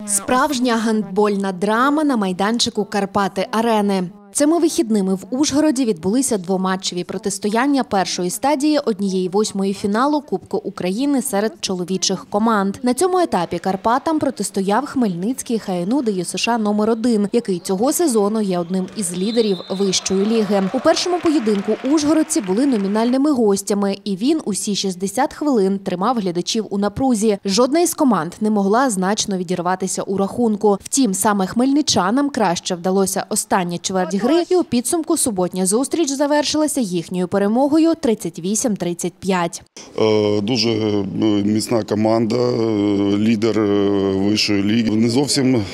Справжня гандбольна драма на майданчику «Карпати-Арени». Цими вихідними в Ужгороді відбулися двоматчеві протистояння першої стадії 1/8 фіналу Кубку України серед чоловічих команд. На цьому етапі Карпатам протистояв Хмельницький ХНУ ДЮСШ номер 1, який цього сезону є одним із лідерів вищої ліги. У першому поєдинку ужгородці були номінальними гостями, і він усі 60 хвилин тримав глядачів у напрузі. Жодна із команд не могла значно відірватися у рахунку. Втім, саме хмельничанам краще вдалося остання чверть гри, і у підсумку суботня зустріч завершилася їхньою перемогою 38-35. Дуже міцна команда, лідер вищої ліги. Не зовсім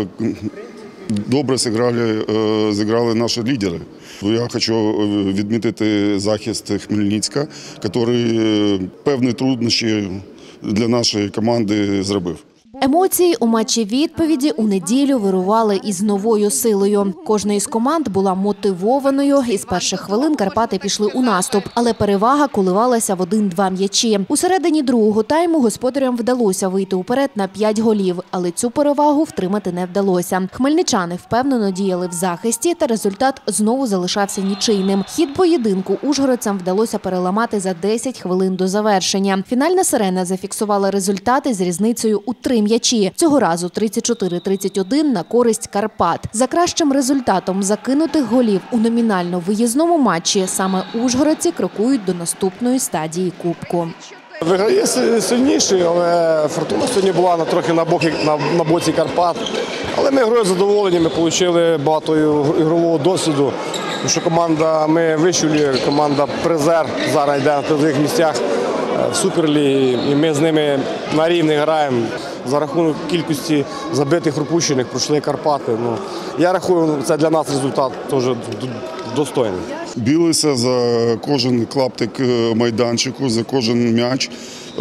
добре зіграли наші лідери. Я хочу відмітити захист Хмельницька, який певні труднощі для нашої команди зробив. Емоції у матчі відповіді у неділю вирували із новою силою. Кожна із команд була мотивованою. Із перших хвилин Карпати пішли у наступ, але перевага коливалася в 1-2 м'ячі. У середині другого тайму господарям вдалося вийти уперед на 5 голів, але цю перевагу втримати не вдалося. Хмельничани впевнено діяли в захисті, та результат знову залишався нічийним. Хід поєдинку ужгородцям вдалося переламати за 10 хвилин до завершення. Фінальна сирена зафіксувала результати з різницею у 3 м'ячі. Цього разу 34-31 на користь Карпат. За кращим результатом закинутих голів у номінально виїзному матчі саме ужгородці крокують до наступної стадії Кубку. Виграє сильніший, але фортуна сьогодні була трохи на боці Карпат. Але ми грою задоволені, ми отримали багато ігрового досвіду. Тому що команда, ми вищу лігу, команда призер зараз йде на призових місцях в Суперлігі, і ми з ними на рівні граємо. За рахунок кількості забитих пропущених пройшли Карпати. Я рахую, це для нас результат теж достойний. Білися за кожен клаптик майданчику, за кожен м'яч.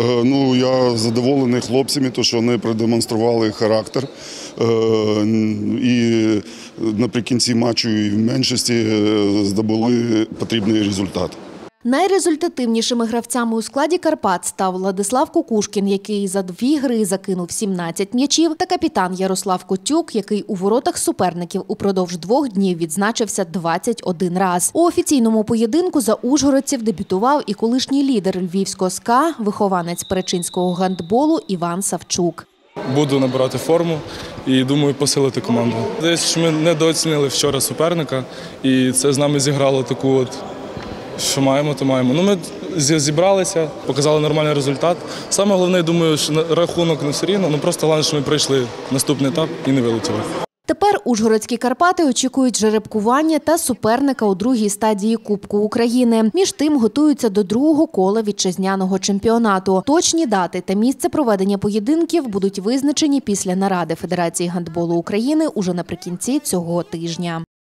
Я задоволений хлопцями, тому що вони продемонстрували характер. І наприкінці матчу і в меншості здобули потрібний результат. Найрезультативнішими гравцями у складі Карпат став Владислав Кукушкін, який за 2 гри закинув 17 м'ячів, та капітан Ярослав Котюк, який у воротах суперників упродовж 2 днів відзначився 21 раз. У офіційному поєдинку за ужгородців дебютував і колишній лідер львівського СКА, вихованець перечинського гандболу Іван Савчук. Буду набирати форму і, думаю, посилити команду. Десь ми недооцінили вчора суперника, і це з нами зіграло таку що маємо, то маємо. Ми зібралися, показали нормальний результат. Саме головне, думаю, що рахунок не все рівно, просто головне, що ми пройшли наступний етап і не вилетіли. Тепер ужгородські Карпати очікують жеребкування та суперника у другій стадії Кубку України. Між тим готуються до другого кола вітчизняного чемпіонату. Точні дати та місце проведення поєдинків будуть визначені після наради Федерації гандболу України уже наприкінці цього тижня.